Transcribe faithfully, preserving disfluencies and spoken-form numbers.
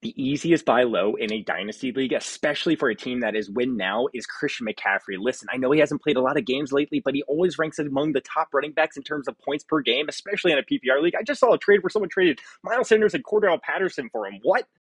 The easiest buy low in a dynasty league, especially for a team that is win now, is Christian McCaffrey. Listen, I know he hasn't played a lot of games lately, but he always ranks among the top running backs in terms of points per game, especially in a P P R league. I just saw a trade where someone traded Miles Sanders and Cordarrelle Patterson for him. What?